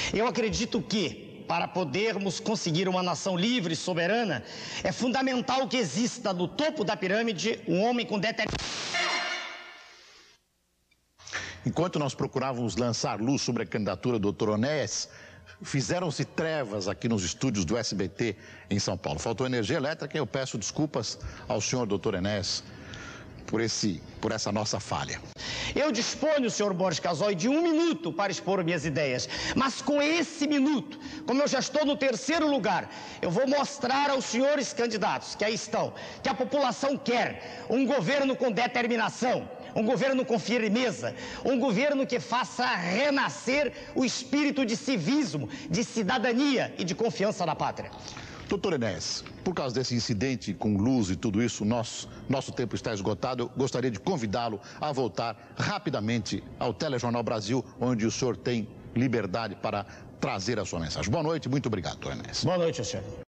Eu acredito que, para podermos conseguir uma nação livre e soberana, é fundamental que exista no topo da pirâmide um homem com determinação. Enquanto nós procurávamos lançar luz sobre a candidatura do Dr. Onés, fizeram-se trevas aqui nos estúdios do SBT em São Paulo. Faltou energia elétrica e eu peço desculpas ao senhor Dr. Onés por essa nossa falha. Eu disponho, senhor Borges Casoy, de 1 minuto para expor minhas ideias. Mas com esse minuto, como eu já estou no 3º lugar, eu vou mostrar aos senhores candidatos que aí estão, que a população quer um governo com determinação, um governo com firmeza, um governo que faça renascer o espírito de civismo, de cidadania e de confiança na pátria. Doutor Onés, por causa desse incidente com luz e tudo isso, nosso tempo está esgotado. Eu gostaria de convidá-lo a voltar rapidamente ao Telejornal Brasil, onde o senhor tem liberdade para trazer a sua mensagem. Boa noite, muito obrigado, doutor Onés. Boa noite, senhor.